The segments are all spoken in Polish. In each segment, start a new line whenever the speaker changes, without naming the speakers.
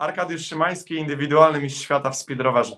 Arkadiusz Szymański, indywidualny mistrz świata w speedrowerze.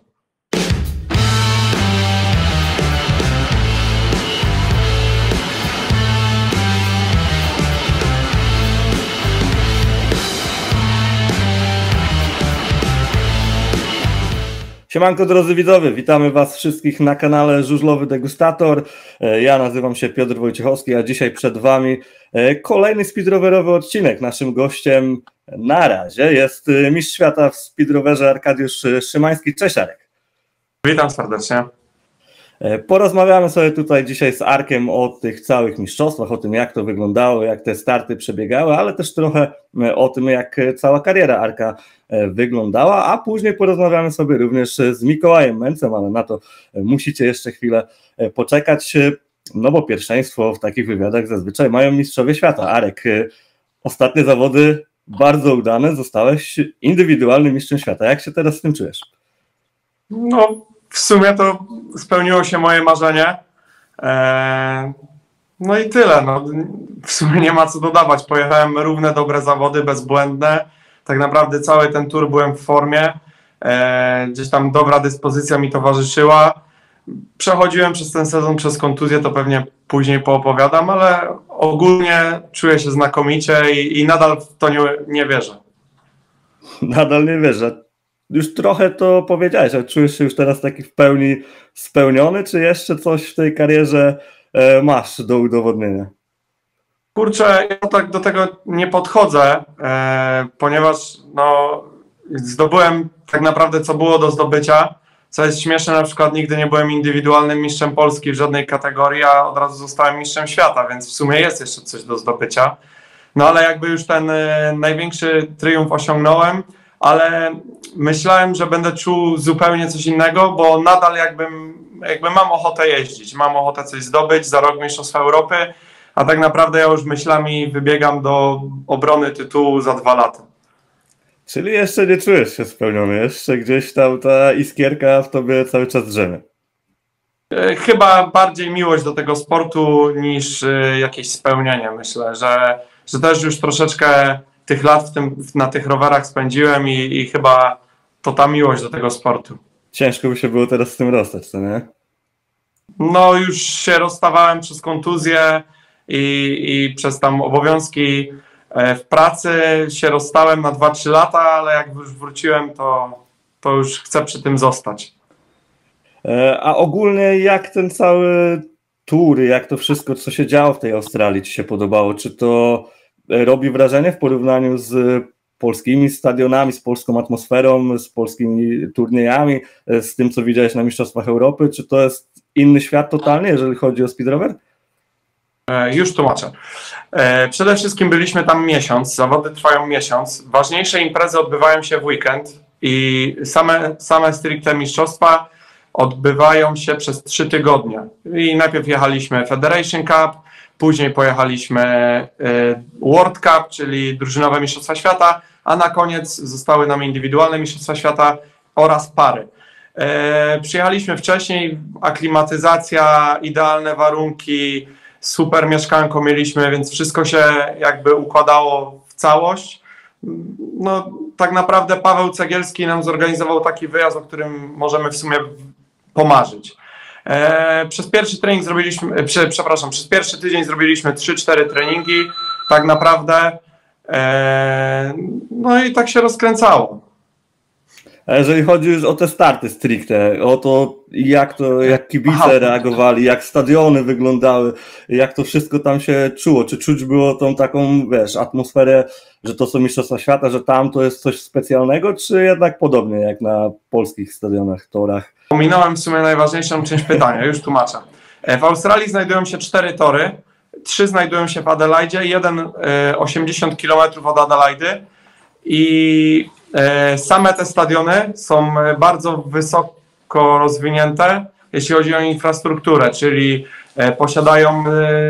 Siemanko drodzy widzowie, witamy Was wszystkich na kanale Żużlowy Degustator. Ja nazywam się Piotr Wojciechowski, a dzisiaj przed Wami kolejny speedrowerowy odcinek. Naszym gościem na razie jest mistrz świata w speedrowerze Arkadiusz Szymański. Cześć Arek.
Witam serdecznie.
Porozmawiamy sobie tutaj dzisiaj z Arkiem o tych całych mistrzostwach, o tym jak to wyglądało, jak te starty przebiegały, ale też trochę o tym jak cała kariera Arka wyglądała, a później porozmawiamy sobie również z Mikołajem Mencem, ale na to musicie jeszcze chwilę poczekać, no bo pierwszeństwo w takich wywiadach zazwyczaj mają mistrzowie świata. Arek, ostatnie zawody bardzo udane, zostałeś indywidualnym mistrzem świata. Jak się teraz z tym czujesz?
No, w sumie to spełniło się moje marzenie. No i tyle. No, w sumie nie ma co dodawać. Pojechałem równe, dobre zawody, bezbłędne. Tak naprawdę cały ten tour byłem w formie. Gdzieś tam dobra dyspozycja mi towarzyszyła. Przechodziłem przez ten sezon przez kontuzję, to pewnie później poopowiadam, ale ogólnie czuję się znakomicie i nadal w to nie wierzę.
Nadal nie wierzę. Już trochę to powiedziałeś, ale czujesz się już teraz taki w pełni spełniony, czy jeszcze coś w tej karierze masz do udowodnienia?
Kurczę, ja tak do tego nie podchodzę, ponieważ no, zdobyłem tak naprawdę co było do zdobycia. Co jest śmieszne, na przykład nigdy nie byłem indywidualnym mistrzem Polski w żadnej kategorii, a od razu zostałem mistrzem świata, więc w sumie jest jeszcze coś do zdobycia. No ale jakby już ten największy triumf osiągnąłem, ale myślałem, że będę czuł zupełnie coś innego, bo nadal jakby mam ochotę jeździć, mam ochotę coś zdobyć, za rok Mistrzostwa Europy, a tak naprawdę ja już myślami wybiegam do obrony tytułu za 2 lata.
Czyli jeszcze nie czujesz się spełniony, jeszcze gdzieś tam ta iskierka w tobie cały czas drzemie.
Chyba bardziej miłość do tego sportu niż jakieś spełnienie. Myślę, że też już troszeczkę tych lat na tych rowerach spędziłem i chyba to ta miłość do tego sportu.
Ciężko by się było teraz z tym rozstać, co nie?
No już się rozstawałem przez kontuzję i przez tam obowiązki w pracy się rozstałem na 2-3 lata, ale jak już wróciłem, to już chcę przy tym zostać.
A ogólnie jak ten cały tour, jak to wszystko, co się działo w tej Australii ci się podobało? Czy to robi wrażenie w porównaniu z polskimi stadionami, z polską atmosferą, z polskimi turniejami, z tym, co widziałeś na Mistrzostwach Europy? Czy to jest inny świat totalnie, jeżeli chodzi o speedrower?
Już tłumaczę. Przede wszystkim byliśmy tam miesiąc, zawody trwają miesiąc. Ważniejsze imprezy odbywają się w weekend i same stricte mistrzostwa odbywają się przez 3 tygodnie. I najpierw jechaliśmy Federation Cup, później pojechaliśmy World Cup, czyli drużynowe Mistrzostwa Świata, a na koniec zostały nam indywidualne Mistrzostwa Świata oraz pary. Przyjechaliśmy wcześniej, aklimatyzacja, idealne warunki, super mieszkanko mieliśmy, więc wszystko się jakby układało w całość. No tak naprawdę Paweł Cegielski nam zorganizował taki wyjazd, o którym możemy w sumie pomarzyć. Przez pierwszy trening zrobiliśmy, przez pierwszy tydzień zrobiliśmy 3-4 treningi, tak naprawdę. No i tak się rozkręcało.
A jeżeli chodzi już o te starty stricte, o to jak kibice reagowali, jak stadiony wyglądały, jak to wszystko tam się czuło, czy czuć było tą taką, wiesz, atmosferę, że to są Mistrzostwa Świata, że tam to jest coś specjalnego, czy jednak podobnie jak na polskich stadionach, torach?
Pominąłem w sumie najważniejszą część pytania, już tłumaczę. W Australii znajdują się 4 tory, 3 znajdują się w Adelaide, jeden 80 km od Adelaide i same te stadiony są bardzo wysoko rozwinięte, jeśli chodzi o infrastrukturę, czyli posiadają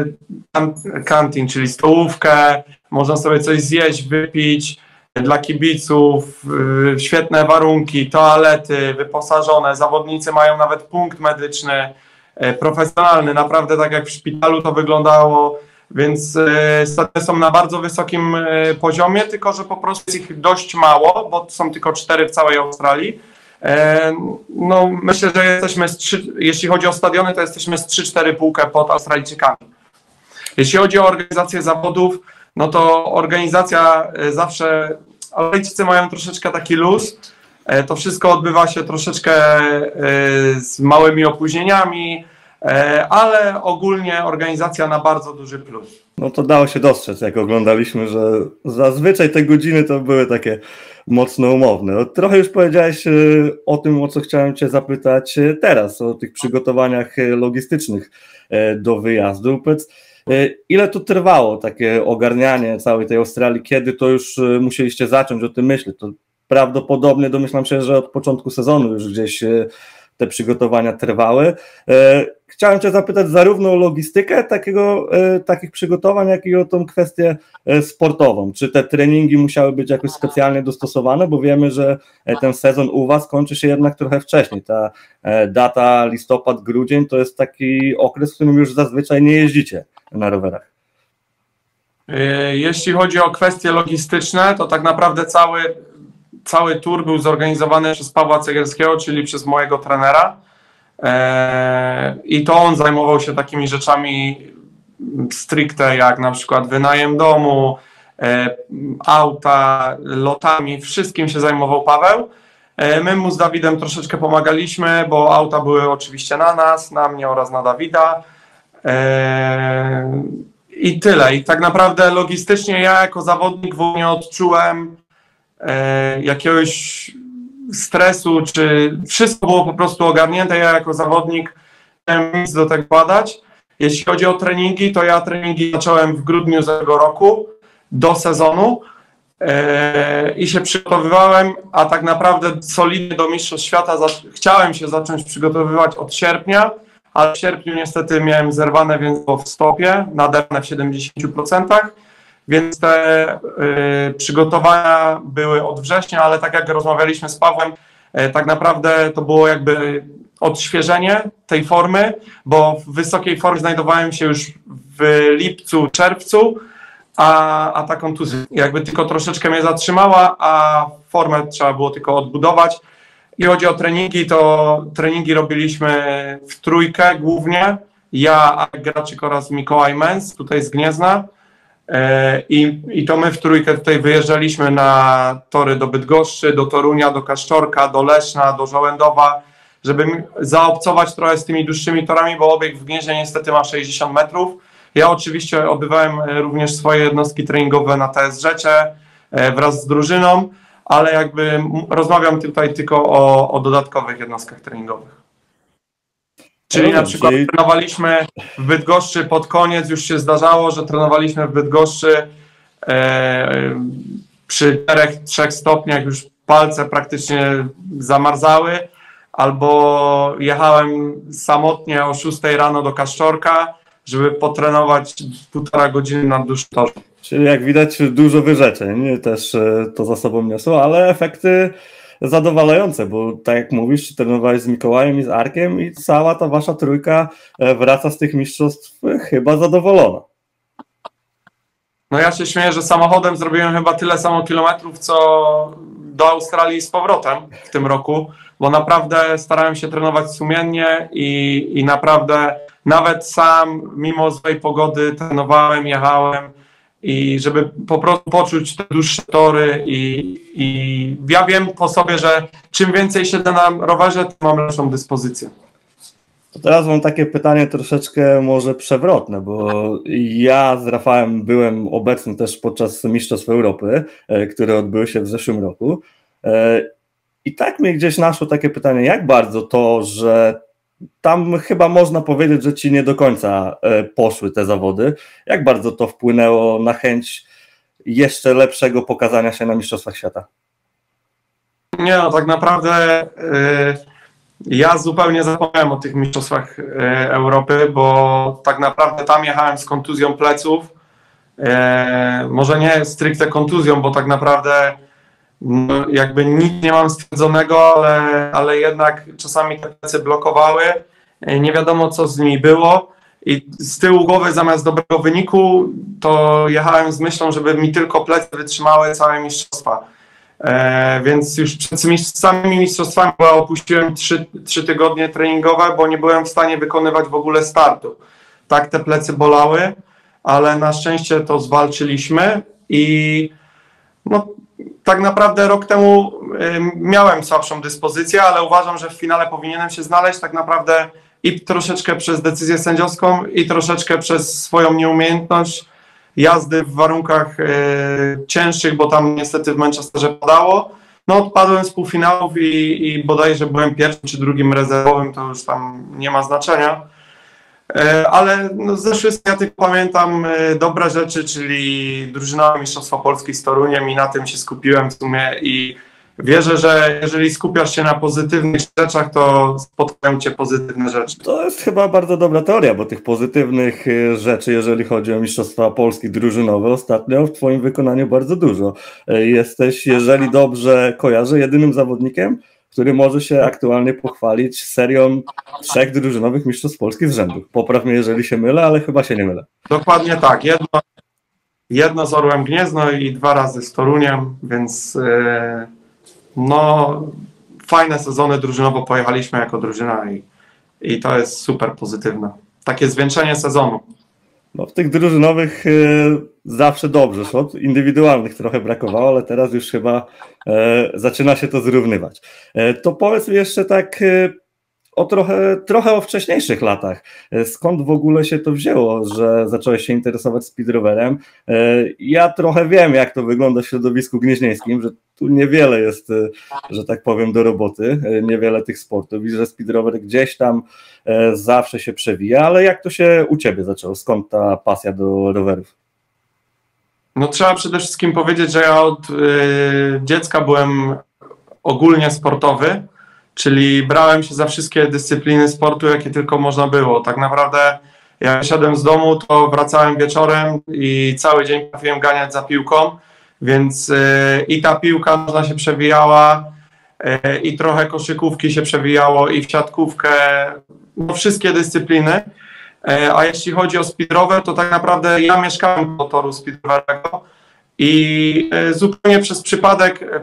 kantin, czyli stołówkę, można sobie coś zjeść, wypić, dla kibiców, świetne warunki, toalety wyposażone, zawodnicy mają nawet punkt medyczny, profesjonalny, naprawdę tak jak w szpitalu to wyglądało. więc stadiony są na bardzo wysokim poziomie, tylko że po prostu jest ich dość mało, bo są tylko 4 w całej Australii. No, myślę, że jesteśmy jeśli chodzi o stadiony, to jesteśmy z 3-4 półkę pod Australijczykami. Jeśli chodzi o organizację zawodów, no to organizacja zawsze, Australijczycy mają troszeczkę taki luz, to wszystko odbywa się troszeczkę z małymi opóźnieniami, ale ogólnie organizacja na bardzo duży plus.
No to dało się dostrzec, jak oglądaliśmy, że zazwyczaj te godziny to były takie mocno umowne. No, trochę już powiedziałeś o tym, o co chciałem Cię zapytać teraz, o tych przygotowaniach logistycznych do wyjazdu. Powiedz, ile to trwało, takie ogarnianie całej tej Australii, kiedy to już musieliście zacząć o tym myśleć? To prawdopodobnie domyślam się, że od początku sezonu już gdzieś te przygotowania trwały. Chciałem Cię zapytać zarówno o logistykę takich przygotowań, jak i o tą kwestię sportową. Czy te treningi musiały być jakoś specjalnie dostosowane, bo wiemy, że ten sezon u Was kończy się jednak trochę wcześniej. Ta data listopad, grudzień to jest taki okres, w którym już zazwyczaj nie jeździcie na rowerach.
Jeśli chodzi o kwestie logistyczne, to tak naprawdę cały tour był zorganizowany przez Pawła Cegielskiego, czyli przez mojego trenera. I to on zajmował się takimi rzeczami stricte, jak na przykład wynajem domu, auta, lotami, wszystkim się zajmował Paweł. My mu z Dawidem troszeczkę pomagaliśmy, bo auta były oczywiście na nas, na mnie oraz na Dawida. I tyle. I tak naprawdę logistycznie ja jako zawodnik nie odczułem jakiegoś stresu, czy wszystko było po prostu ogarnięte. Ja jako zawodnik nie miałem nic do tego badać. Jeśli chodzi o treningi, to ja treningi zacząłem w grudniu zeszłego roku do sezonu i się przygotowywałem, a tak naprawdę solidnie do Mistrzostw Świata chciałem się zacząć przygotowywać od sierpnia, ale w sierpniu niestety miałem zerwane więzadło w stopie, naderwane w 70%, więc te przygotowania były od września, ale tak jak rozmawialiśmy z Pawłem, tak naprawdę to było jakby odświeżenie tej formy, bo w wysokiej formie znajdowałem się już w lipcu, czerwcu, a ta kontuzja jakby tylko troszeczkę mnie zatrzymała, a formę trzeba było tylko odbudować. Jeśli chodzi o treningi, to treningi robiliśmy w trójkę głównie, ja, Arek Graczyk oraz Mikołaj Mens, tutaj z Gniezna. I to my w trójkę tutaj wyjeżdżaliśmy na tory do Bydgoszczy, do Torunia, do Kasztorka, do Leszna, do Żołędowa, żeby zaobcować trochę z tymi dłuższymi torami, bo obieg w Gnieźnie niestety ma 60 metrów. Ja oczywiście odbywałem również swoje jednostki treningowe na TSŻ wraz z drużyną, ale jakby rozmawiam tutaj tylko o dodatkowych jednostkach treningowych. Czyli na przykład trenowaliśmy w Bydgoszczy pod koniec, już się zdarzało, że trenowaliśmy w Bydgoszczy przy 4-3 stopniach, już palce praktycznie zamarzały, albo jechałem samotnie o 6 rano do Kasztorka, żeby potrenować 1,5 godziny na dłuższy tor.
Czyli jak widać dużo wyrzeczeń też to za sobą niosło, ale efekty zadowalające, bo tak jak mówisz, trenowałeś z Mikołajem i z Arkiem i cała ta wasza trójka wraca z tych mistrzostw chyba zadowolona.
No ja się śmieję, że samochodem zrobiłem chyba tyle samo kilometrów, co do Australii z powrotem w tym roku, bo naprawdę starałem się trenować sumiennie i naprawdę nawet sam, mimo złej pogody, trenowałem, jechałem i żeby po prostu poczuć te dłuższe tory i ja wiem po sobie, że czym więcej siedzę na rowerze, tym mam lepszą dyspozycję.
To teraz mam takie pytanie troszeczkę może przewrotne, bo ja z Rafałem byłem obecny też podczas Mistrzostw Europy, które odbyły się w zeszłym roku i tak mnie gdzieś naszło takie pytanie, jak bardzo to, że tam chyba można powiedzieć, że ci nie do końca poszły te zawody, jak bardzo to wpłynęło na chęć jeszcze lepszego pokazania się na Mistrzostwach Świata?
Nie, no tak naprawdę ja zupełnie zapomniałem o tych Mistrzostwach Europy, bo tak naprawdę tam jechałem z kontuzją pleców, może nie stricte kontuzją, bo tak naprawdę no, jakby nic nie mam stwierdzonego, ale jednak czasami te plecy blokowały, nie wiadomo co z nimi było i z tyłu głowy zamiast dobrego wyniku to jechałem z myślą, żeby mi tylko plecy wytrzymały całe mistrzostwa. Więc już przed samymi mistrzostwami opuściłem 3 tygodnie treningowe, bo nie byłem w stanie wykonywać w ogóle startu. Tak te plecy bolały, ale na szczęście to zwalczyliśmy i no, tak naprawdę rok temu miałem słabszą dyspozycję, ale uważam, że w finale powinienem się znaleźć tak naprawdę i troszeczkę przez decyzję sędziowską i troszeczkę przez swoją nieumiejętność jazdy w warunkach cięższych, bo tam niestety w Manchesterze padało. No odpadłem z półfinałów i bodajże byłem pierwszym czy drugim rezerwowym, to już tam nie ma znaczenia. Ale no, ze wszystkim ja tylko pamiętam dobre rzeczy, czyli drużynowe Mistrzostwa Polski z Toruniem i na tym się skupiłem w sumie i wierzę, że jeżeli skupiasz się na pozytywnych rzeczach, to spotkają cię pozytywne rzeczy.
To jest chyba bardzo dobra teoria, bo tych pozytywnych rzeczy, jeżeli chodzi o Mistrzostwa Polski drużynowe, ostatnio w twoim wykonaniu bardzo dużo. Jesteś, jeżeli dobrze kojarzę, jedynym zawodnikiem, który może się aktualnie pochwalić serią 3 drużynowych Mistrzostw Polski z rzędu. Popraw mnie, jeżeli się mylę, ale chyba się nie mylę.
Dokładnie tak. Jedno z Orłem Gniezno i 2 razy z Toruniem, więc no fajne sezony drużynowo pojechaliśmy jako drużyna i to jest super pozytywne. Takie zwieńczenie sezonu.
No, w tych drużynowych zawsze dobrze szło, indywidualnych trochę brakowało, ale teraz już chyba zaczyna się to zrównywać. To powiedz mi jeszcze tak trochę o wcześniejszych latach. Skąd w ogóle się to wzięło, że zacząłeś się interesować speedrowerem? Ja trochę wiem, jak to wygląda w środowisku gnieźnieńskim, że tu niewiele jest, że tak powiem, do roboty, niewiele tych sportów i że speedrower gdzieś tam zawsze się przewija, ale jak to się u ciebie zaczęło? Skąd ta pasja do rowerów?
No trzeba przede wszystkim powiedzieć, że ja od dziecka byłem ogólnie sportowy, czyli brałem się za wszystkie dyscypliny sportu, jakie tylko można było. Tak naprawdę jak wyszedłem z domu, to wracałem wieczorem i cały dzień trafiłem ganiać za piłką, więc i ta piłka nożna się przewijała, i trochę koszykówki się przewijało, i w siatkówkę, no wszystkie dyscypliny. A jeśli chodzi o speedrower, to tak naprawdę ja mieszkałem do toru speedrowerowego i zupełnie przez przypadek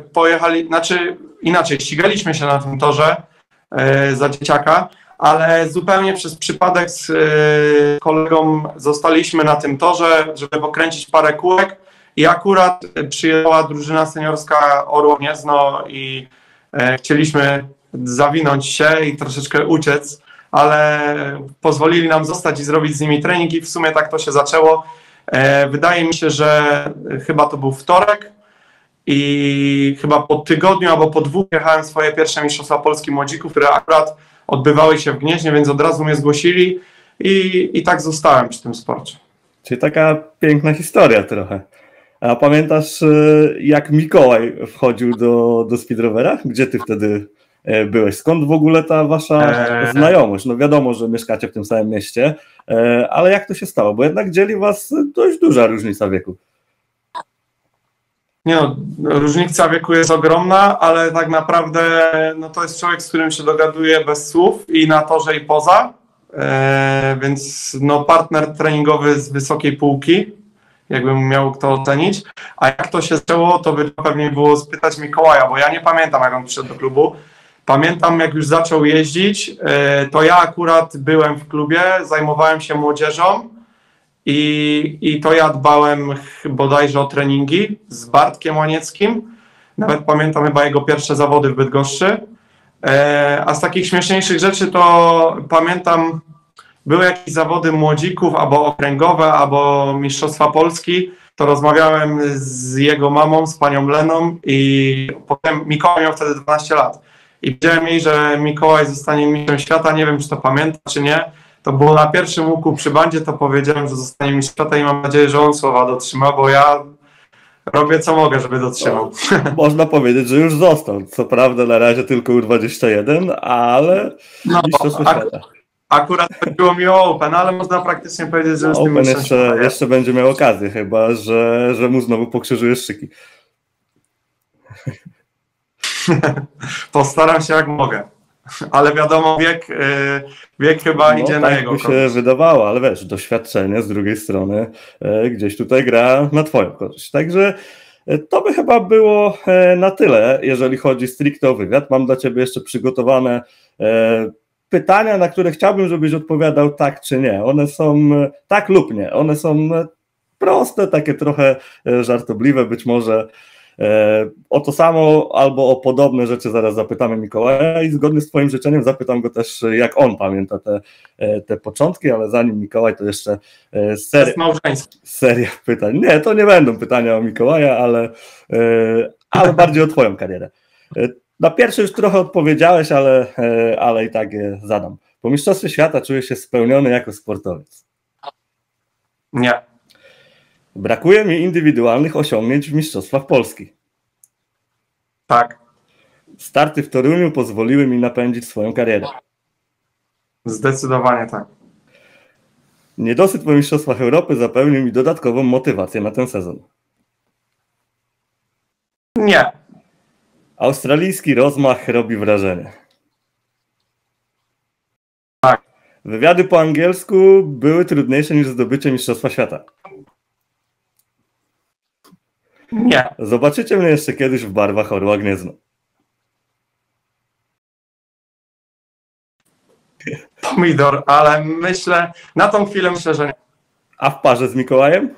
ścigaliśmy się na tym torze za dzieciaka, ale zupełnie przez przypadek z kolegą zostaliśmy na tym torze, żeby pokręcić parę kółek i akurat przyjechała drużyna seniorska Orło Gniezno i chcieliśmy zawinąć się i troszeczkę uciec, ale pozwolili nam zostać i zrobić z nimi trening i w sumie tak to się zaczęło. Wydaje mi się, że chyba to był wtorek i chyba po tygodniu albo po 2 jechałem swoje pierwsze Mistrzostwa Polski Młodzików, które akurat odbywały się w Gnieźnie, więc od razu mnie zgłosili i tak zostałem przy tym sporcie.
Czyli taka piękna historia trochę. A pamiętasz, jak Mikołaj wchodził do speedrovera? Gdzie ty wtedy byłeś? Skąd w ogóle ta wasza znajomość? No wiadomo, że mieszkacie w tym samym mieście, ale jak to się stało? Bo jednak dzieli was dość duża różnica wieku.
Nie no, różnica wieku jest ogromna, ale tak naprawdę no to jest człowiek, z którym się dogaduje bez słów i na torze i poza, więc no partner treningowy z wysokiej półki, jakbym miał kto ocenić. A jak to się zaczęło, to by pewnie było spytać Mikołaja, bo ja nie pamiętam, jak on przyszedł do klubu. Pamiętam, jak już zaczął jeździć, to ja akurat byłem w klubie, zajmowałem się młodzieżą i to ja dbałem bodajże o treningi z Bartkiem Łanieckim. Nawet pamiętam chyba jego pierwsze zawody w Bydgoszczy. A z takich śmieszniejszych rzeczy to pamiętam, były jakieś zawody młodzików, albo okręgowe, albo Mistrzostwa Polski. To rozmawiałem z jego mamą, z panią Leną i potem Mikołaj miał wtedy 12 lat. I powiedziałem jej, że Mikołaj zostanie mistrzem świata, nie wiem, czy to pamięta, czy nie. To było na pierwszym łuku przy bandzie, to powiedziałem, że zostanie mistrzem świata i mam nadzieję, że on słowa dotrzyma, bo ja robię co mogę, żeby dotrzymał.
Można powiedzieć, że już został. Co prawda na razie tylko U21, ale mistrzostwo świata.
Akurat chodziło mi o Open, ale można praktycznie powiedzieć, że już
Open jeszcze będzie miał okazję, chyba że mu znowu pokrzyżuje szyki.
Postaram się jak mogę. ale wiadomo, wiek chyba idzie na
tak
jego
by się
korzyść.
wydawało, ale wiesz, doświadczenie z drugiej strony gdzieś tutaj gra na twoją korzyść. Także to by chyba było na tyle, jeżeli chodzi stricte o wywiad. Mam dla ciebie jeszcze przygotowane pytania, na które chciałbym, żebyś odpowiadał tak czy nie. One są tak lub nie. One są proste, takie trochę żartobliwe być może. O to samo albo o podobne rzeczy zaraz zapytamy Mikołaja i zgodnie z twoim życzeniem zapytam go też, jak on pamięta te początki, ale zanim Mikołaj, to jeszcze seria pytań. Nie, to nie będą pytania o Mikołaja, ale bardziej o twoją karierę. Na pierwsze już trochę odpowiedziałeś, ale i tak je zadam. Po Mistrzostwie Świata czujesz się spełniony jako sportowiec?
Nie.
Brakuje mi indywidualnych osiągnięć w Mistrzostwach Polski.
Tak.
Starty w Toruniu pozwoliły mi napędzić swoją karierę.
Zdecydowanie tak.
Niedosyt po Mistrzostwach Europy zapewnił mi dodatkową motywację na ten sezon.
Nie.
Australijski rozmach robi wrażenie.
Tak.
Wywiady po angielsku były trudniejsze niż zdobycie Mistrzostwa Świata.
Nie.
Zobaczycie mnie jeszcze kiedyś w barwach Orła Gniezno.
Pomidor, ale myślę, na tą chwilę myślę, że nie.
A w parze z Mikołajem?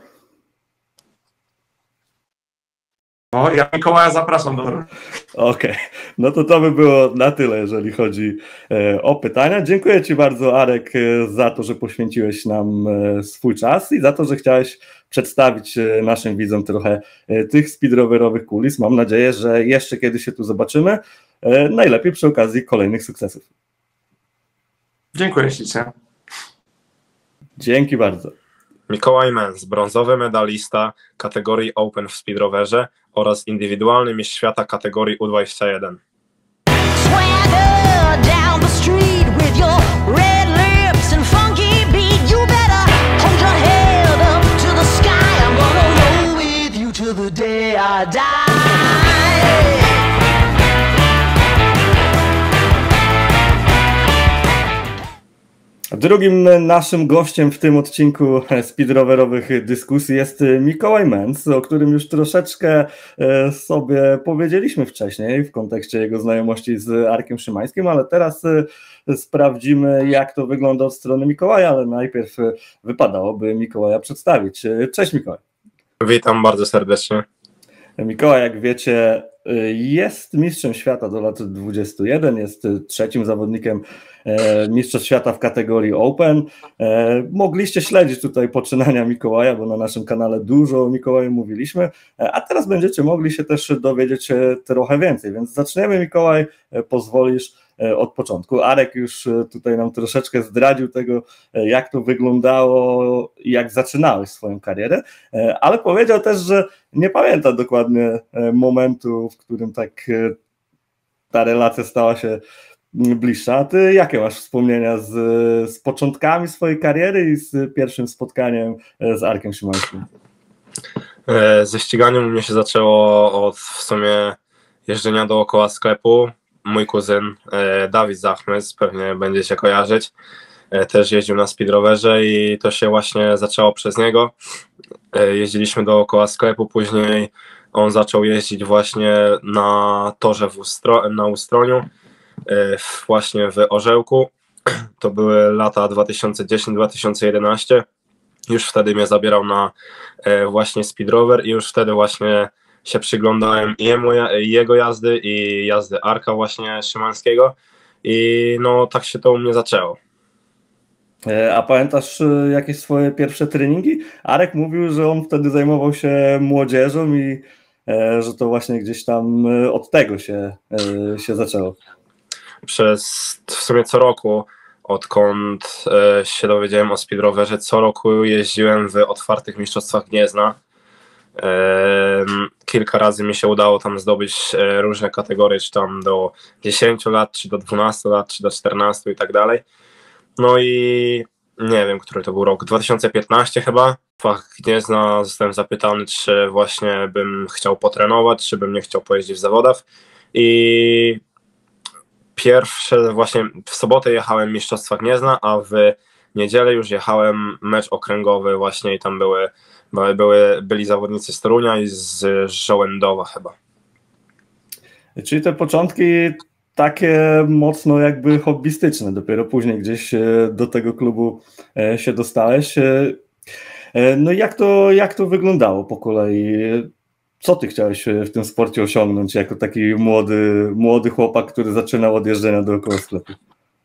O, ja Mikołaja zapraszam do...
Okej, no to by było na tyle, jeżeli chodzi o pytania. Dziękuję ci bardzo, Arek, za to, że poświęciłeś nam swój czas i za to, że chciałeś przedstawić naszym widzom trochę tych speedrowerowych kulis. Mam nadzieję, że jeszcze kiedyś się tu zobaczymy. Najlepiej przy okazji kolejnych sukcesów.
Dziękuję ślicznie.
Dzięki bardzo.
Mikołaj Mens, brązowy medalista kategorii Open w speedrowerze oraz indywidualny mistrz świata kategorii U21.
Swagger down the street with your red lips and funky beat. You better hold your head up to the sky. I'm gonna roll with you till the day I die.
Drugim naszym gościem w tym odcinku speedrowerowych dyskusji jest Mikołaj Mens, o którym już troszeczkę sobie powiedzieliśmy wcześniej w kontekście jego znajomości z Arkiem Szymańskim, ale teraz sprawdzimy, jak to wygląda od strony Mikołaja, ale najpierw wypadałoby Mikołaja przedstawić. Cześć Mikołaj.
Witam bardzo serdecznie.
Mikołaj, jak wiecie, jest mistrzem świata do lat 21, jest trzecim zawodnikiem mistrzostw świata w kategorii Open. Mogliście śledzić tutaj poczynania Mikołaja, bo na naszym kanale dużo o Mikołaju mówiliśmy, a teraz będziecie mogli się też dowiedzieć trochę więcej, więc zaczniemy, Mikołaj, pozwolisz, od początku. Arek już tutaj nam troszeczkę zdradził tego, jak to wyglądało i jak zaczynałeś swoją karierę, ale powiedział też, że nie pamięta dokładnie momentu, w którym tak ta relacja stała się bliższa. A ty jakie masz wspomnienia z początkami swojej kariery i z pierwszym spotkaniem z Arkiem Szymańskim?
Ze ściganiem u mnie się zaczęło od w sumie jeżdżenia dookoła sklepu. Mój kuzyn Dawid Zachmys, pewnie będziecie kojarzyć, też jeździł na speedrowerze i to się właśnie zaczęło przez niego. Jeździliśmy dookoła sklepu, później on zaczął jeździć właśnie na torze na Ustroniu, właśnie w Orzełku. To były lata 2010-2011. Już wtedy mnie zabierał na właśnie speedrower i już wtedy właśnie się przyglądałem i jego jazdy i jazdy Arka właśnie Szymańskiego i no tak się to u mnie zaczęło.
A pamiętasz jakieś swoje pierwsze treningi? Arek mówił, że on wtedy zajmował się młodzieżą i że to właśnie gdzieś tam od tego się zaczęło.
Przez w sumie co roku, odkąd się dowiedziałem o speedrowerze, co roku jeździłem w otwartych mistrzostwach Gniezna. Kilka razy mi się udało tam zdobyć różne kategorie, czy tam do 10 lat, czy do 12 lat, czy do 14 i tak dalej. No i nie wiem, który to był rok, 2015 chyba. W Gniezna zostałem zapytany, czy właśnie bym chciał potrenować, czy bym nie chciał pojeździć w zawodach. I pierwsze, właśnie w sobotę jechałem Mistrzostwa Gniezna, a w niedzielę już jechałem mecz okręgowy właśnie i tam byli zawodnicy z Torunia i z Żołędowa chyba.
Czyli te początki takie mocno jakby hobbystyczne, dopiero później gdzieś do tego klubu się dostałeś. No i jak to wyglądało po kolei? Co ty chciałeś w tym sporcie osiągnąć jako taki młody chłopak, który zaczynał od jeżdżenia dookoła sklepu?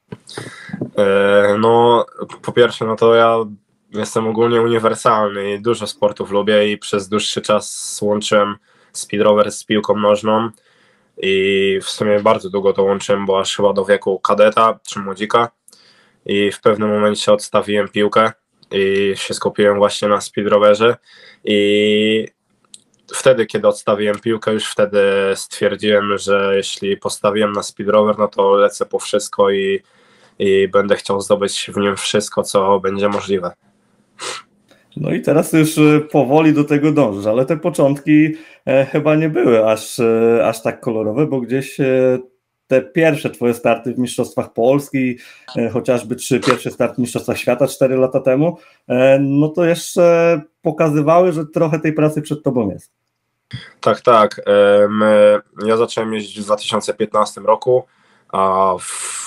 No, po pierwsze, no to ja jestem ogólnie uniwersalny i dużo sportów lubię i przez dłuższy czas łączyłem speedrower z piłką nożną i w sumie bardzo długo to łączyłem, bo aż chyba do wieku kadeta czy młodzika i w pewnym momencie odstawiłem piłkę i się skupiłem właśnie na speedrowerze i wtedy, kiedy odstawiłem piłkę, już wtedy stwierdziłem, że jeśli postawiłem na speedrower, no to lecę po wszystko i będę chciał zdobyć w nim wszystko, co będzie możliwe.
No i teraz już powoli do tego dążysz, ale te początki chyba nie były aż tak kolorowe, bo gdzieś te pierwsze twoje starty w Mistrzostwach Polski, chociażby pierwszy start w Mistrzostwach Świata 4 lata temu, no to jeszcze pokazywały, że trochę tej pracy przed tobą jest.
Tak. Ja zacząłem jeździć w 2015 roku, a w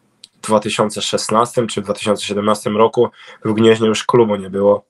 2016 czy 2017 roku w Gnieźnie już klubu nie było.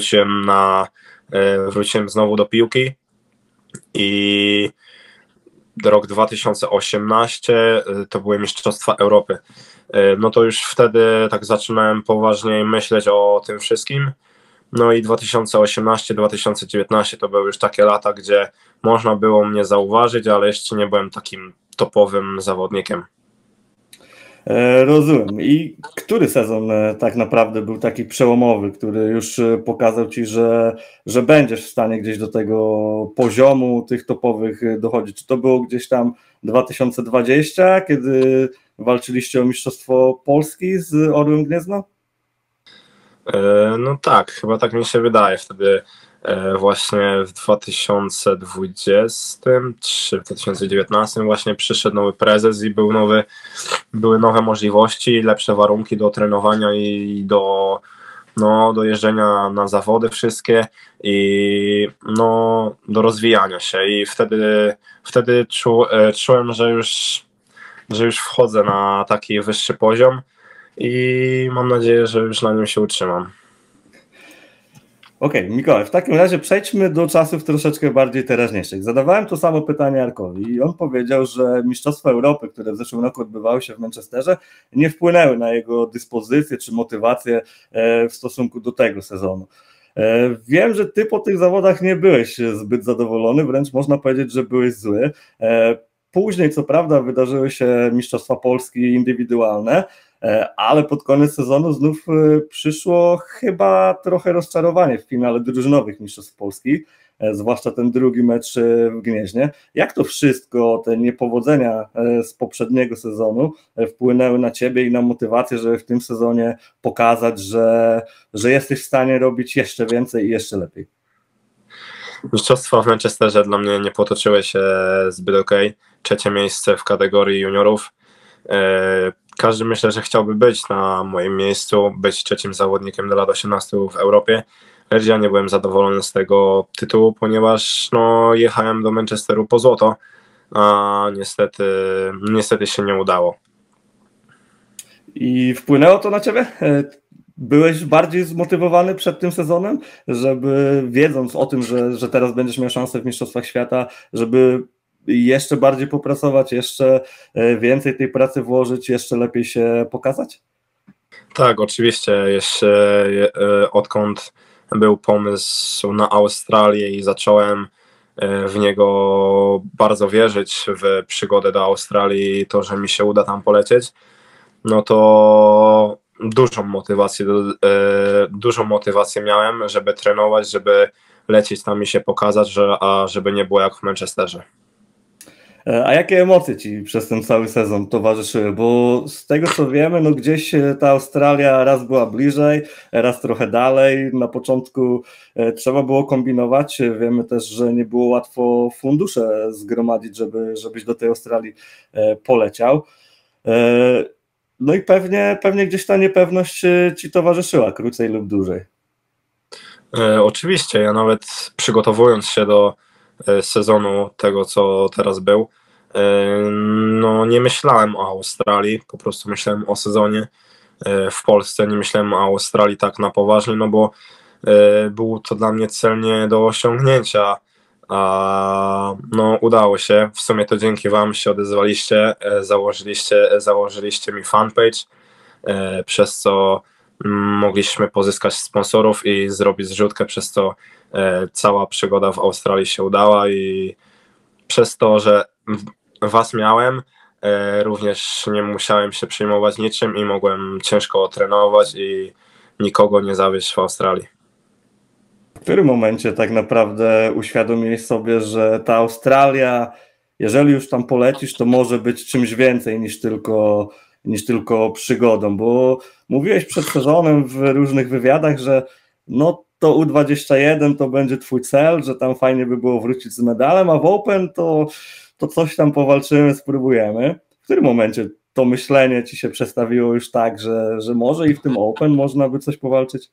Wróciłem znowu do piłki i rok 2018 to były Mistrzostwa Europy. No to już wtedy tak zaczynałem poważniej myśleć o tym wszystkim. No i 2018-2019 to były już takie lata, gdzie można było mnie zauważyć, ale jeszcze nie byłem takim topowym zawodnikiem.
Rozumiem. I który sezon tak naprawdę był taki przełomowy, który już pokazał ci, że będziesz w stanie gdzieś do tego poziomu tych topowych dochodzić? Czy to było gdzieś tam 2020, kiedy walczyliście o Mistrzostwo Polski z Orłem Gniezno?
No tak, chyba tak mi się wydaje. Wtedy właśnie w 2020 czy w 2019 właśnie przyszedł nowy prezes i były nowe możliwości, lepsze warunki do trenowania i do jeżdżenia na zawody wszystkie i do rozwijania się i wtedy czułem, że już wchodzę na taki wyższy poziom i mam nadzieję, że już na nim się utrzymam.
Okej, Mikołaj, w takim razie przejdźmy do czasów troszeczkę bardziej teraźniejszych. Zadawałem to samo pytanie Arkowi i on powiedział, że Mistrzostwa Europy, które w zeszłym roku odbywały się w Manchesterze, nie wpłynęły na jego dyspozycję czy motywację w stosunku do tego sezonu. Wiem, że ty po tych zawodach nie byłeś zbyt zadowolony, wręcz można powiedzieć, że byłeś zły. Później, co prawda, wydarzyły się Mistrzostwa Polski indywidualne, ale pod koniec sezonu znów przyszło chyba trochę rozczarowanie w finale drużynowych Mistrzostw Polski, zwłaszcza ten drugi mecz w Gnieźnie. Jak to wszystko, te niepowodzenia z poprzedniego sezonu wpłynęły na ciebie i na motywację, żeby w tym sezonie pokazać, że jesteś w stanie robić jeszcze więcej i jeszcze lepiej?
Mistrzostwa w Manchesterze dla mnie nie potoczyły się zbyt okej. 3. miejsce w kategorii juniorów. Każdy myślę, że chciałby być na moim miejscu, być 3. zawodnikiem do lat 18 w Europie. Lecz ja nie byłem zadowolony z tego tytułu, ponieważ jechałem do Manchesteru po złoto, a niestety się nie udało.
I wpłynęło to na ciebie? Byłeś bardziej zmotywowany przed tym sezonem, żeby wiedząc o tym, że teraz będziesz miał szansę w Mistrzostwach Świata, żeby jeszcze bardziej popracować, jeszcze więcej tej pracy włożyć, jeszcze lepiej się pokazać?
Tak, oczywiście. Jeszcze odkąd był pomysł na Australię i zacząłem w niego bardzo wierzyć, w przygodę do Australii, to, że mi się uda tam polecieć, no to dużą motywację miałem, żeby trenować, żeby lecieć tam i się pokazać, a żeby nie było jak w Manchesterze.
A jakie emocje ci przez ten cały sezon towarzyszyły? Bo z tego co wiemy, no gdzieś ta Australia raz była bliżej, raz trochę dalej. Na początku trzeba było kombinować. Wiemy też, że nie było łatwo fundusze zgromadzić, żebyś do tej Australii poleciał. No i pewnie gdzieś ta niepewność ci towarzyszyła, krócej lub dłużej.
Oczywiście, ja nawet przygotowując się do sezonu tego, co teraz był, no nie myślałem o Australii, po prostu myślałem o sezonie w Polsce, nie myślałem o Australii tak na poważnie, no bo był to dla mnie cel nie do osiągnięcia, a no udało się, w sumie to dzięki wam się odezwaliście, założyliście mi fanpage, przez co mogliśmy pozyskać sponsorów i zrobić zrzutkę, przez co cała przygoda w Australii się udała i przez to, że was miałem, również nie musiałem się przejmować niczym i mogłem ciężko trenować i nikogo nie zawieść w Australii.
W którym momencie tak naprawdę uświadomiłeś sobie, że ta Australia, jeżeli już tam polecisz, to może być czymś więcej niż tylko przygodą, bo mówiłeś przed sezonem w różnych wywiadach, że no to U21 to będzie twój cel, że tam fajnie by było wrócić z medalem, a w Open to coś tam powalczymy, spróbujemy. W którym momencie to myślenie ci się przestawiło już tak, że może i w tym Open można by coś powalczyć?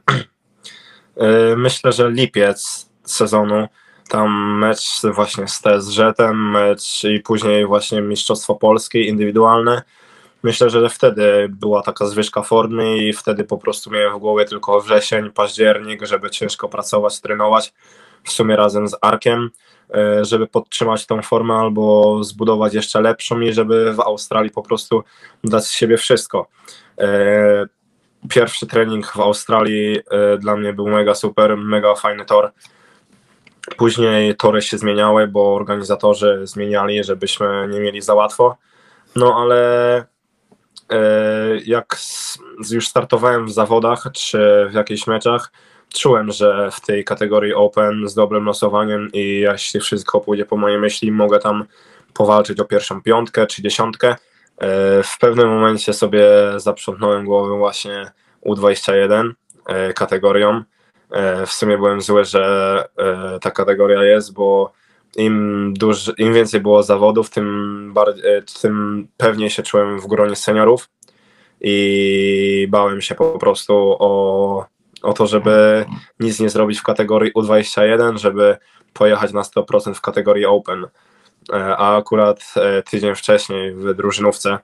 Myślę, że lipiec sezonu, tam mecz właśnie z TSZ-em, mecz i później właśnie Mistrzostwo Polskie indywidualne. Myślę, że wtedy była taka zwyżka formy i wtedy po prostu miałem w głowie tylko wrzesień, październik, żeby ciężko pracować, trenować, w sumie razem z Arkiem, żeby podtrzymać tą formę albo zbudować jeszcze lepszą i żeby w Australii po prostu dać z siebie wszystko. Pierwszy trening w Australii dla mnie był mega super, mega fajny tor. Później tory się zmieniały, bo organizatorzy zmieniali, żebyśmy nie mieli za łatwo. No ale jak już startowałem w zawodach czy w jakichś meczach, czułem, że w tej kategorii Open z dobrym losowaniem i jeśli wszystko pójdzie po mojej myśli, mogę tam powalczyć o pierwszą piątkę czy dziesiątkę. W pewnym momencie sobie zaprzątnąłem głowę właśnie U21 kategorią. W sumie byłem zły, że ta kategoria jest, bo im więcej było zawodów, tym pewniej się czułem w gronie seniorów i bałem się po prostu o to, żeby nic nie zrobić w kategorii U21, żeby pojechać na 100% w kategorii Open. A akurat tydzień wcześniej w drużynówce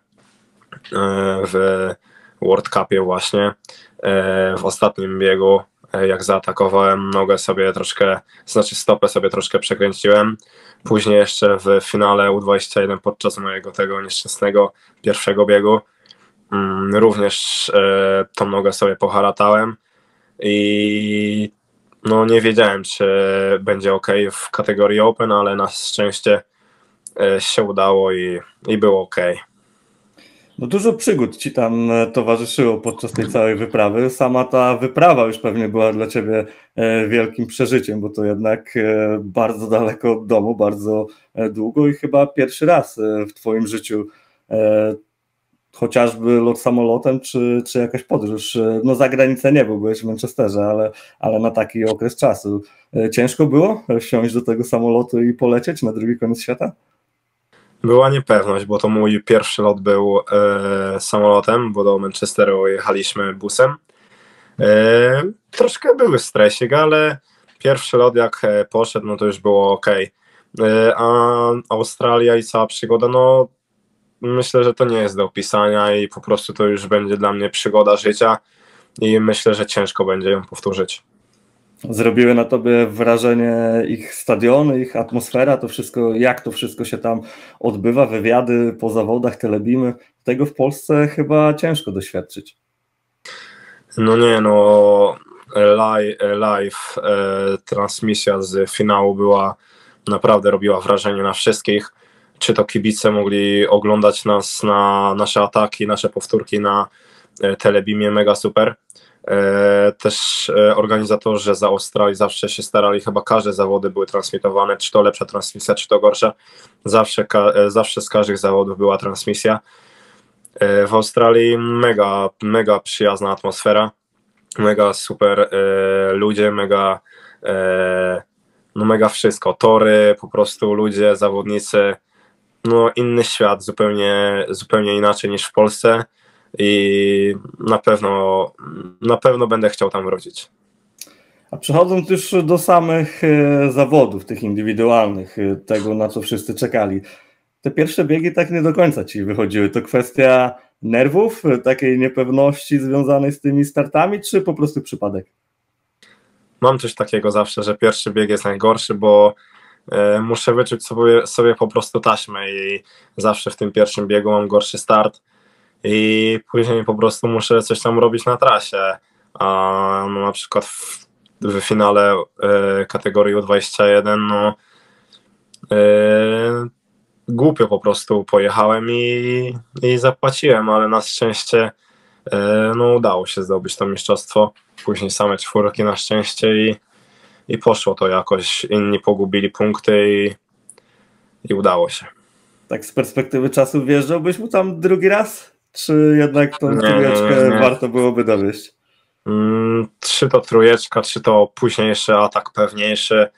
w World Cupie właśnie w ostatnim biegu, jak zaatakowałem nogę sobie troszkę, stopę sobie troszkę przekręciłem. Później jeszcze w finale U21 podczas mojego tego nieszczęsnego pierwszego biegu również tą nogę sobie poharatałem i no nie wiedziałem, czy będzie ok w kategorii Open, ale na szczęście się udało i było ok.
No dużo przygód ci tam towarzyszyło podczas tej całej wyprawy. Sama ta wyprawa już pewnie była dla ciebie wielkim przeżyciem, bo to jednak bardzo daleko od domu, bardzo długo i chyba pierwszy raz w twoim życiu chociażby lot samolotem, czy jakaś podróż. No za granicę nie byłeś w Manchesterze, ale na taki okres czasu. Ciężko było wsiąść do tego samolotu i polecieć na drugi koniec świata?
Była niepewność, bo to mój pierwszy lot był samolotem, bo do Manchesteru jechaliśmy busem. Troszkę były stresik, ale pierwszy lot jak poszedł, no to już było ok. A Australia i cała przygoda, no myślę, że to nie jest do opisania i po prostu to już będzie dla mnie przygoda życia i myślę, że ciężko będzie ją powtórzyć.
Zrobiły na tobie wrażenie ich stadiony, ich atmosfera, to wszystko, jak to wszystko się tam odbywa, wywiady po zawodach, telebimy. Tego w Polsce chyba ciężko doświadczyć.
No nie, no live transmisja z finału naprawdę robiła wrażenie na wszystkich. Czy to kibice mogli oglądać nas na nasze ataki, nasze powtórki na telebimie, mega super. Też organizatorzy z Australii zawsze się starali, chyba każde zawody były transmitowane, czy to lepsza transmisja, czy to gorsza. Zawsze z każdych zawodów była transmisja. W Australii mega przyjazna atmosfera, mega super ludzie, mega wszystko, tory, po prostu ludzie, zawodnicy, no, inny świat, zupełnie inaczej niż w Polsce i na pewno będę chciał tam wrócić.
A przechodząc już do samych zawodów, tych indywidualnych, tego na co wszyscy czekali, te pierwsze biegi tak nie do końca ci wychodziły. To kwestia nerwów, takiej niepewności związanej z tymi startami, czy po prostu przypadek?
Mam coś takiego zawsze, że pierwszy bieg jest najgorszy, bo muszę wyczuć sobie po prostu taśmę i zawsze w tym pierwszym biegu mam gorszy start i później po prostu muszę coś tam robić na trasie. A no, na przykład w finale kategorii U21 no, głupio po prostu pojechałem i zapłaciłem, ale na szczęście no, udało się zdobyć to mistrzostwo. Później same czwórki na szczęście i poszło to jakoś. Inni pogubili punkty i udało się.
Tak z perspektywy czasu wjeżdżałbyś mu tam drugi raz? Czy jednak tą trójeczkę warto byłoby dowieść?
Czy to trójeczka, czy to później jeszcze atak pewniejszy.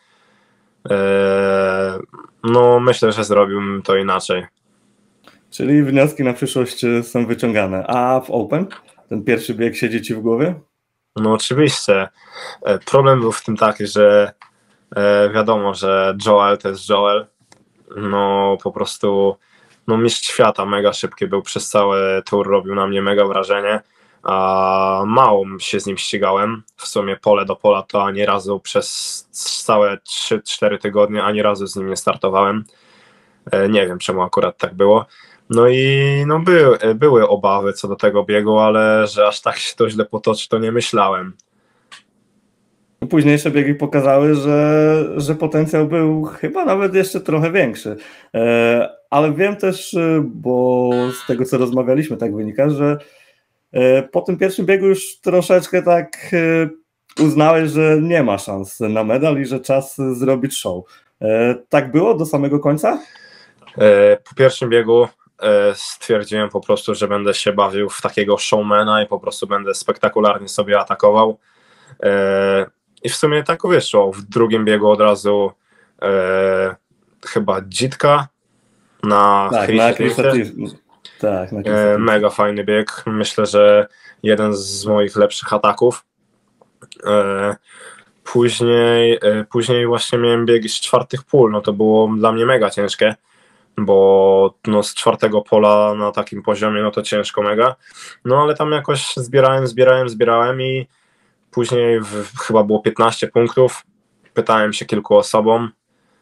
No myślę, że zrobiłbym to inaczej.
Czyli wnioski na przyszłość są wyciągane. A w Open? Ten pierwszy bieg siedzi ci w głowie?
No oczywiście. Problem był w tym taki, że wiadomo, że Joel to jest Joel. No po prostu no mistrz świata, mega szybki był przez cały tour, robił na mnie mega wrażenie. A mało się z nim ścigałem. W sumie pole do pola to ani razu przez całe 3-4 tygodnie ani razu z nim nie startowałem. Nie wiem czemu akurat tak było. No i no były obawy co do tego biegu, ale że aż tak się to źle potoczy, to nie myślałem.
Późniejsze biegi pokazały, że potencjał był chyba nawet jeszcze trochę większy. Ale wiem też, bo z tego co rozmawialiśmy tak wynika, że po tym pierwszym biegu już troszeczkę tak uznałeś, że nie ma szans na medal i że czas zrobić show. Tak było do samego końca?
Po pierwszym biegu stwierdziłem po prostu, że będę się bawił w takiego showmana i po prostu będę spektakularnie sobie atakował. I w sumie tak wyszło. W drugim biegu od razu chyba dzitka na mega fajny bieg. Myślę, że jeden z moich lepszych ataków. Później właśnie miałem biegi z czwartych pól. No to było dla mnie mega ciężkie, bo no z czwartego pola na takim poziomie no to ciężko mega. No ale tam jakoś zbierałem i później chyba było 15 punktów. Pytałem się kilku osobom.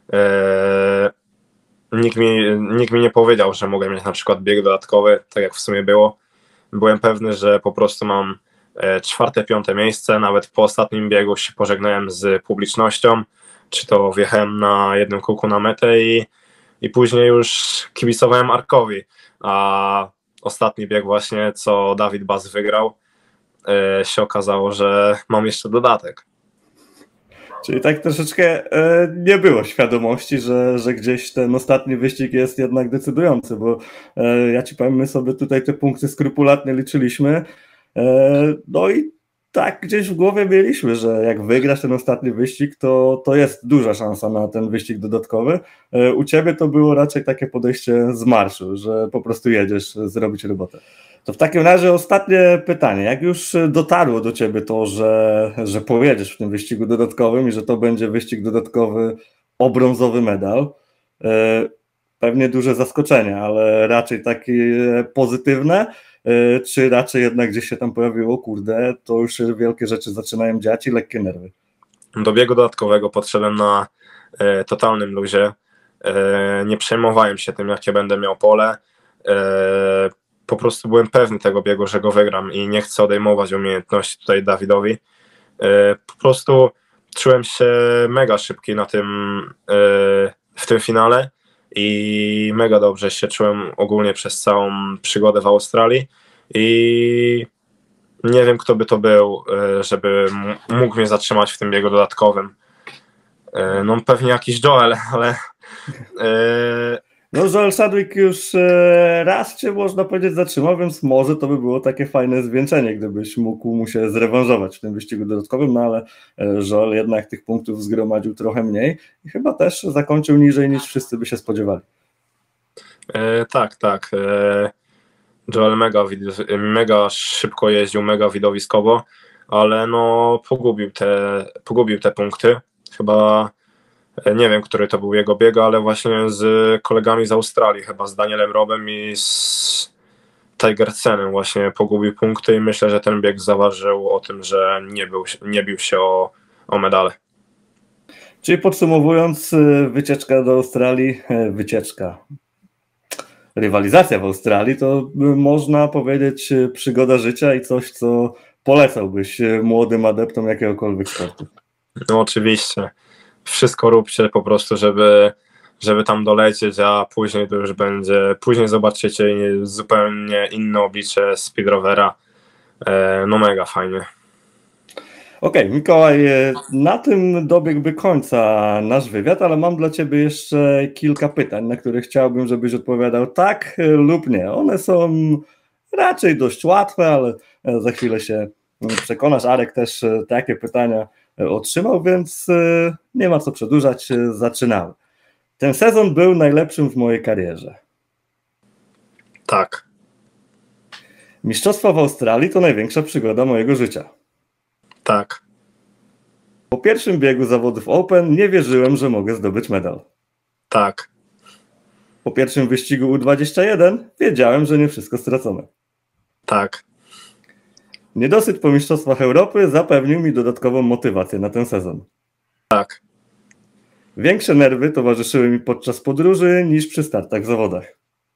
Nikt mi nie powiedział, że mogę mieć na przykład bieg dodatkowy, tak jak w sumie było. Byłem pewny, że po prostu mam 4., 5. miejsce. Nawet po ostatnim biegu się pożegnałem z publicznością, czy to wjechałem na jednym kółku na metę i później już kibicowałem Arkowi. A ostatni bieg właśnie, co Dawid Bas wygrał, się okazało, że mam jeszcze dodatek.
Czyli tak troszeczkę nie było świadomości, że gdzieś ten ostatni wyścig jest jednak decydujący, bo ja ci powiem, my sobie tutaj te punkty skrupulatnie liczyliśmy, no i tak gdzieś w głowie mieliśmy, że jak wygrasz ten ostatni wyścig, to jest duża szansa na ten wyścig dodatkowy. U ciebie to było raczej takie podejście z marszu, że po prostu jedziesz zrobić robotę. To w takim razie ostatnie pytanie. Jak już dotarło do ciebie to, że pojedziesz w tym wyścigu dodatkowym i że to będzie wyścig dodatkowy o brązowy medal, pewnie duże zaskoczenie, ale raczej takie pozytywne, czy raczej jednak gdzieś się tam pojawiło, kurde, to już wielkie rzeczy zaczynają dziać i lekkie nerwy?
Do biegu dodatkowego podszedłem na totalnym luzie. Nie przejmowałem się tym, jakie będę miał pole. Po prostu byłem pewny tego biegu, że go wygram i nie chcę odejmować umiejętności tutaj Dawidowi. Po prostu czułem się mega szybki w tym finale i mega dobrze się czułem ogólnie przez całą przygodę w Australii i nie wiem, kto by to był, żeby mógł mnie zatrzymać w tym biegu dodatkowym. No pewnie jakiś Joel, ale...
No Joel Chadwick już raz cię, można powiedzieć, zatrzymał, więc może to by było takie fajne zwieńczenie, gdybyś mógł mu się zrewanżować w tym wyścigu dodatkowym, no ale Joel jednak tych punktów zgromadził trochę mniej i chyba też zakończył niżej niż wszyscy by się spodziewali.
Tak. Joel mega szybko jeździł, mega widowiskowo, ale no pogubił te punkty. Chyba nie wiem, który to był jego bieg, ale właśnie z kolegami z Australii, chyba z Danielem Robem i z Tigersenem właśnie pogubił punkty i myślę, że ten bieg zaważył o tym, że nie bił się o medale.
Czyli podsumowując, wycieczka do Australii, rywalizacja w Australii to można powiedzieć przygoda życia i coś, co polecałbyś młodym adeptom jakiegokolwiek sportu.
No oczywiście. Wszystko róbcie po prostu, żeby tam dolecieć, a później to już będzie, później zobaczycie zupełnie inne oblicze speedrovera. No mega fajnie.
Okej, Mikołaj, na tym dobiegłby końca nasz wywiad, ale mam dla Ciebie jeszcze kilka pytań, na które chciałbym, żebyś odpowiadał tak lub nie. One są raczej dość łatwe, ale za chwilę się przekonasz. Arek też takie pytania otrzymał, więc nie ma co przedłużać, zaczynamy. Ten sezon był najlepszym w mojej karierze.
Tak.
Mistrzostwa w Australii to największa przygoda mojego życia.
Tak.
Po pierwszym biegu zawodów Open nie wierzyłem, że mogę zdobyć medal.
Tak.
Po pierwszym wyścigu U21 wiedziałem, że nie wszystko stracone.
Tak.
Niedosyt po Mistrzostwach Europy zapewnił mi dodatkową motywację na ten sezon.
Tak.
Większe nerwy towarzyszyły mi podczas podróży niż przy startach w zawodach.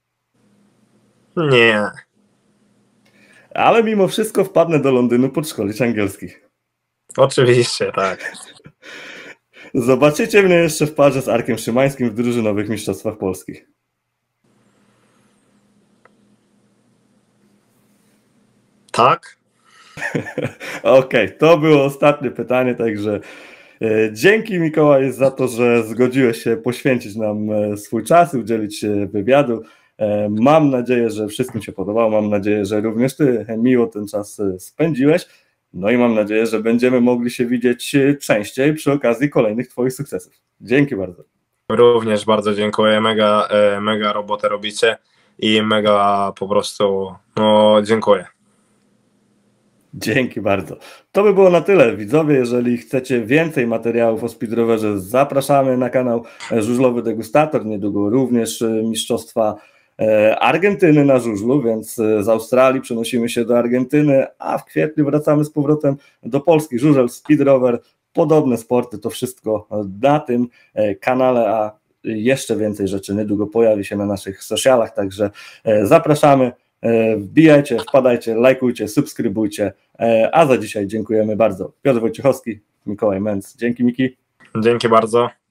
Nie.
Ale mimo wszystko wpadnę do Londynu podszkolić angielskich.
Oczywiście, tak.
Zobaczycie mnie jeszcze w parze z Arkiem Szymańskim w drużynowych mistrzostwach polskich.
Tak.
Okej, to było ostatnie pytanie, także dzięki Mikołaj za to, że zgodziłeś się poświęcić nam swój czas i udzielić wywiadu. Mam nadzieję, że wszystkim się podobało, mam nadzieję, że również Ty miło ten czas spędziłeś, no i mam nadzieję, że będziemy mogli się widzieć częściej przy okazji kolejnych Twoich sukcesów. Dzięki bardzo.
Również bardzo dziękuję, mega robotę robicie i mega po prostu, no dziękuję.
Dzięki bardzo. To by było na tyle, widzowie. Jeżeli chcecie więcej materiałów o speedrowerze, zapraszamy na kanał Żużlowy Degustator. Niedługo również mistrzostwa Argentyny na żużlu, więc z Australii przenosimy się do Argentyny, a w kwietniu wracamy z powrotem do Polski. Żużel, speedrower, podobne sporty, to wszystko na tym kanale, a jeszcze więcej rzeczy niedługo pojawi się na naszych socialach, także zapraszamy. Wbijajcie, wpadajcie, lajkujcie, subskrybujcie, a za dzisiaj dziękujemy bardzo. Piotr Wojciechowski, Mikołaj Menc. Dzięki Miki.
Dzięki bardzo.